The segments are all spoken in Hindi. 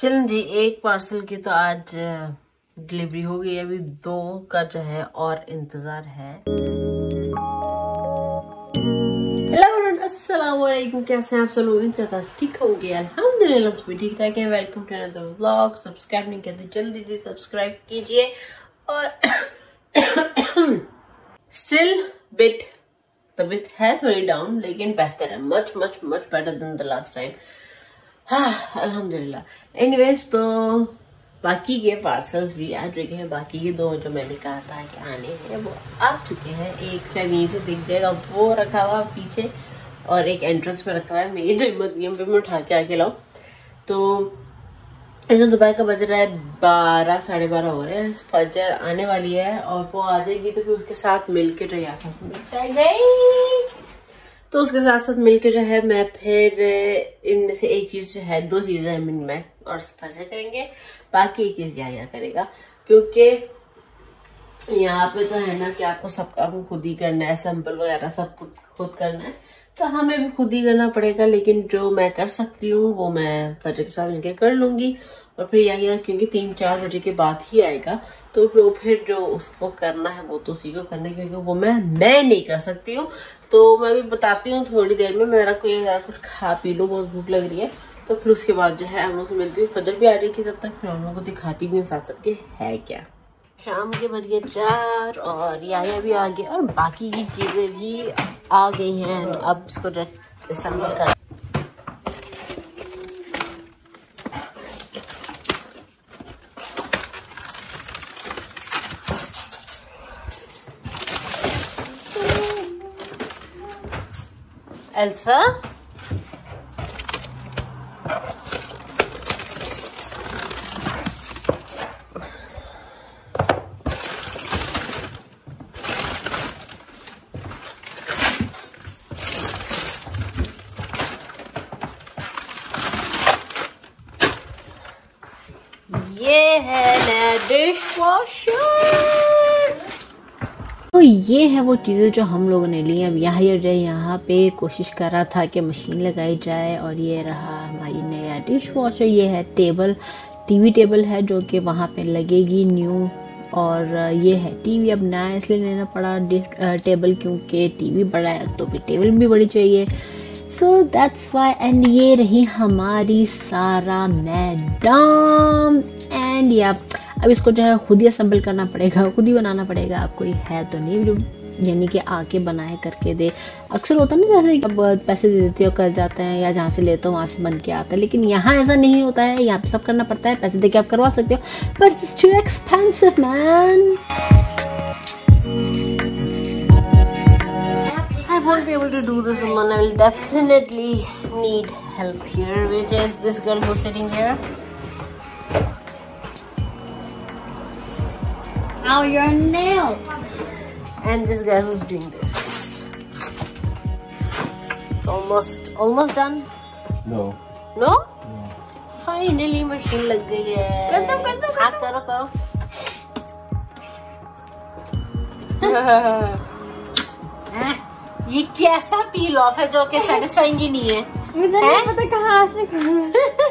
चलन जी, एक पार्सल की तो आज डिलीवरी हो गई है, अभी 2 का जो है और इंतजार है। हेलो अस्सलाम वालेकुम, कैसे हैं आप सब लोग? ठीक होंगे अल्हम्दुलिल्लाह, सभी ठीक ठाक है। Welcome to another vlog. Subscribe नहीं करते जल्दी से सब्सक्राइब कीजिए। और स्टिल बिट तबीयत है थोड़ी डाउन, लेकिन बेहतर है, much much much better than the last time. हाँ अल्हम्दुलिल्लाह। एनीवेज, तो बाकी के पार्सल्स भी आ चुके हैं। बाकी के 2 जो मैंने कहा था कि आने हैं वो आ चुके हैं। एक शायद यहीं से दिख जाएगा, वो रखा हुआ पीछे, और एक एंट्रेंस पे रखा हुआ है। मेरी तो हिम्मत नहीं है मैं उठा के आके लाऊं। तो ऐसे दोपहर का बज रहा है 12 साढ़े 12 हो रहे हैं। फजर आने वाली है और वो आ जाएगी तो फिर उसके साथ मिलके जो यार चाय गई, तो उसके साथ साथ मिलके जो है मैं फिर इनमें से एक चीज जो है, 2 चीजें मैं और फजर करेंगे, बाकी एक चीज या करेगा। क्योंकि यहाँ पे तो है ना कि आपको सब काम खुद ही करना है, सैंपल वगैरह सब खुद करना है, तो हमें भी खुद ही करना पड़ेगा। लेकिन जो मैं कर सकती हूँ वो मैं फजर के साथ मिलकर कर लूंगी। और फिर यही, क्योंकि 3-4 बजे के बाद ही आएगा, तो फिर जो उसको करना है वो तो उसी को करना है, क्योंकि वो मैं नहीं कर सकती हूँ। तो मैं भी बताती हूँ थोड़ी देर में, मेरा कोई कुछ खा पी लो, बहुत भूख लग रही है। तो फिर उसके बाद जो है हम लोग से मिलती हूँ। फजर भी आ जाएगी तब तक, फिर हम लोग को दिखाती भी साथ साथ के है क्या। शाम के बज गए 4 और याया भी आ गया और बाकी की चीजें भी आ गई हैं। अब इसको जो असेंबल कर एल्सा, ये है नया डिश वॉशर। तो ये है वो चीज़ें जो हम लोगों ने ली। अब यहाँ पे कोशिश कर रहा था कि मशीन लगाई जाए, और ये रहा हमारी नया डिश वॉशर। ये है टीवी टेबल है जो कि वहाँ पे लगेगी न्यू। और ये है टीवी अब नया इसलिए लेना पड़ा टेबल, क्योंकि टीवी बड़ा है तो फिर टेबल भी बड़ी चाहिए। So that's why. एंड ये रही हमारी सारा मैडम। एंड या अब इसको जो है खुद ही असेंबल करना पड़ेगा, खुद ही बनाना पड़ेगा। अब कोई है तो नहीं जो यानी कि आके बनाए करके दे। अक्सर होता नहीं जैसे अब पैसे दे देते हो कर जाते हैं, या जहाँ से लेते हो वहाँ से बन के आता है। लेकिन यहाँ ऐसा नहीं होता है, यहाँ पे सब करना पड़ता है। पैसे दे के आप करवा सकते हो, but it's too expensive man. I won't be able to do this alone. I will definitely need help here, which is this girl who's sitting here. Ow, your nail. And this guy who's doing this. It's almost done. No. No? No. Finally machine लग गई है। कर दो। हाँ करो। ये कैसा पील ऑफ है जो कि सेटिस्फाइंग ही नहीं है। मुझे नहीं पता कहाँ से करूँ।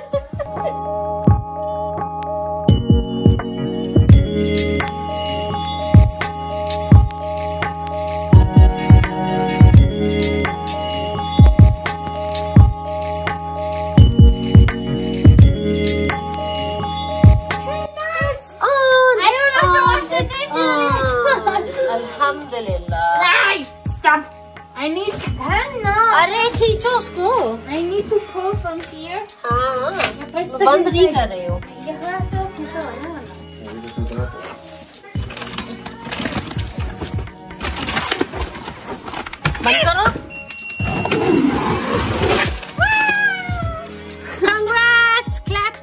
अल्हम्दुलिल्लाह। Stop. I need to अरे खींचो उसको। I need to pull from here. हाँ, बंद नहीं कर रहे हो। यहाँ से किसा वाला बंद करो। Congrats, clap.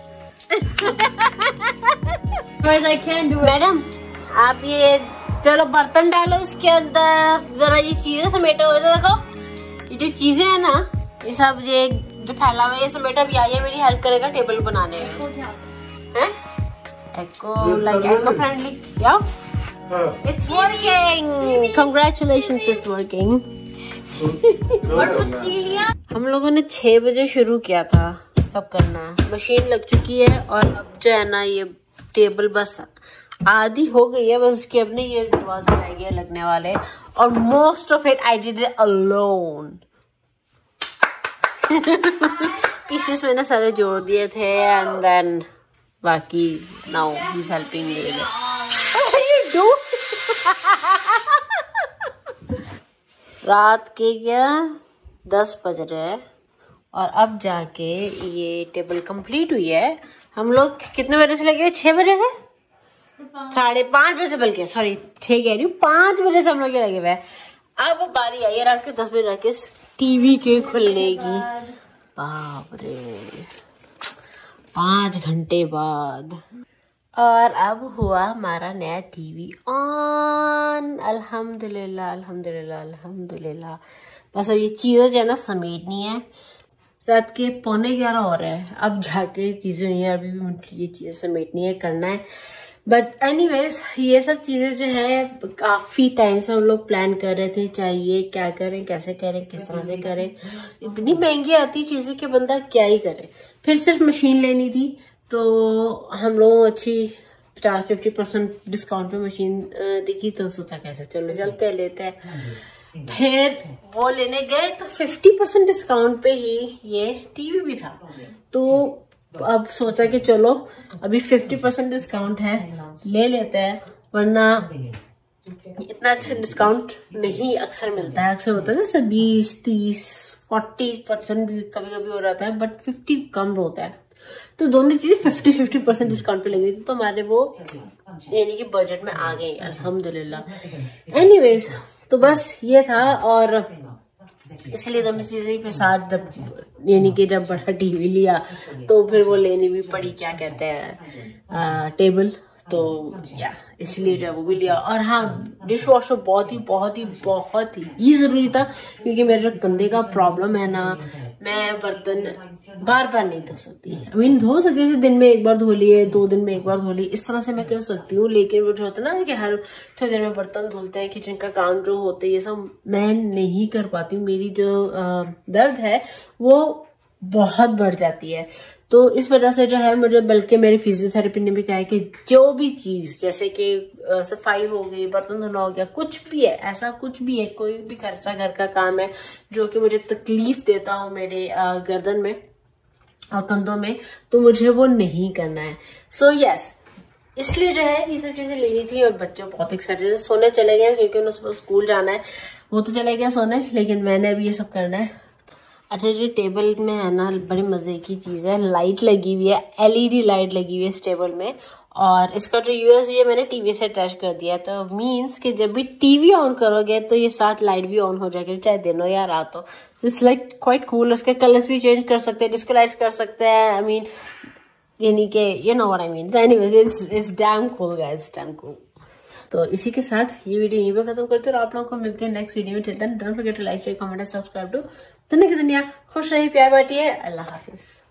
Guys, I can't do it. Madam, आप ये चलो बर्तन डालो इसके अंदर, जरा ये चीजें समेटो। देखो ये जो चीजें है ना, ये सब ये जो फैला हुआ है, ये समेटो। अब ये मेरी हेल्प करेगा टेबल बनाने में। हैं? eco friendly. Yeah, it's working. Congratulations, it's working. हम लोगों ने 6 बजे शुरू किया था सब करना है। मशीन लग चुकी है और अब जो है ना ये टेबल बस आधी हो गई है, बस इसके अपने ये दरवाजे रह गए लगने वाले और most of it I did it alone. Pieces मैंने सारे जोड़ दिए थे एंड देन बाकी now he is helping me with it. डू रात के क्या 10 बज रहे हैं और अब जाके ये टेबल कंप्लीट हुई है। हम लोग कितने बजे से लगे हुए? 6 बजे से 5:30 बजे से, बल्कि सॉरी 6 कह रही हूँ, 5 बजे से हम लोग ये लगे हुए हैं। अब बारी आई है रात के 10 बजे जाके टीवी के खुलने की। बाप रे 5 घंटे बाद। और अब हुआ हमारा नया टीवी ऑन। अल्हम्दुलिल्लाह अल्हम्दुलिल्लाह अल्हम्दुलिल्लाह। बस अब ये चीज़ें जो है ना समेटनी है। रात के 11:15 हो रहे हैं, अब जाके चीज़ें हुई हैं, अभी भी ये चीज़ें समेटनी है, करना है। बट एनीवेज ये सब चीज़ें जो है काफ़ी टाइम से हम लोग प्लान कर रहे थे, चाहिए क्या करें, कैसे करें, किस तरह से करें। इतनी महंगी आती चीज़ें कि बंदा क्या ही करे। फिर सिर्फ मशीन लेनी थी तो हम लोग अच्छी 50% डिस्काउंट पे मशीन दिखी तो सोचा कैसे चलो चलते लेते हैं। फिर वो लेने गए तो 50% डिस्काउंट पे ही ये टीवी भी था। तो अब सोचा कि चलो अभी 50% डिस्काउंट है, ले लेते हैं, वरना इतना अच्छा डिस्काउंट नहीं अक्सर मिलता है। अक्सर होता है ना सर 20, 30, 40% भी कभी कभी हो जाता है, बट 50 कम होता है। तो दोनों चीजें 50% डिस्काउंट पे लगी थी, तो हमारे वो यानी कि बजट में आ गई अल्हम्दुलिल्लाह। एनीवेज तो बस ये था और इसलिए दोनों चीजें के साथ यानी कि जब बड़ा टीवी लिया तो फिर वो लेनी भी पड़ी, क्या कहते हैं टेबल, तो या इसलिए जो है वो भी लिया। और हाँ डिश वॉशर बहुत ही जरूरी था, क्योंकि मेरा जो कंधे का प्रॉब्लम है ना, मैं बर्तन बार बार नहीं धो सकती। धो सकती है, दिन में एक बार धो लिए, 2 दिन में एक बार धो ली, इस तरह से मैं कर सकती हूँ। लेकिन वो जो होता है ना कि हर थोड़ी देर में बर्तन धुलते हैं, किचन का काम जो होते हैं, ये सब मैं नहीं कर पाती हूँ। मेरी जो दर्द है वो बहुत बढ़ जाती है। तो इस वजह से जो है मुझे, बल्कि मेरी फिजियोथेरेपी ने भी कहा है कि जो भी चीज जैसे कि सफाई हो गई, बर्तन धोना हो गया, कुछ भी है, ऐसा कुछ भी है, कोई भी खर्चा घर का काम है जो कि मुझे तकलीफ देता हो मेरे गर्दन में और कंधों में, तो मुझे वो नहीं करना है। सो यस, इसलिए जो है ये सब चीजें लेनी थी। और बच्चे बहुत एक्साइटेड है, सोने चले गए क्योंकि उन्हें सुबह स्कूल जाना है, वो तो चले गया सोने, लेकिन मैंने अभी ये सब करना है। अच्छा जो टेबल में है ना, बड़ी मजे की चीज है, लाइट लगी हुई है, LED लाइट लगी हुई है इस टेबल में, और इसका जो USB है मैंने टीवी से अटैच कर दिया है। तो मीन्स कि जब भी टीवी ऑन करोगे तो ये साथ लाइट भी ऑन हो जाएगी, चाहे दिन हो या रात हो। It's like quite cool. उसके कलर्स भी चेंज कर सकते हैं, डिस्को लाइट्स कर सकते हैं, यानी कि you know what I mean. Anyways it's damn cool guys, damn cool. तो इसी के साथ ये वीडियो यहीं पे खत्म करते हैं और आप लोगों को मिलते हैं नेक्स्ट वीडियो में। Till then don't forget to like, share, comment and subscribe to दुनिया की दुनिया। खुश रहिए, प्यार बांटिए, अल्लाह हाफिज।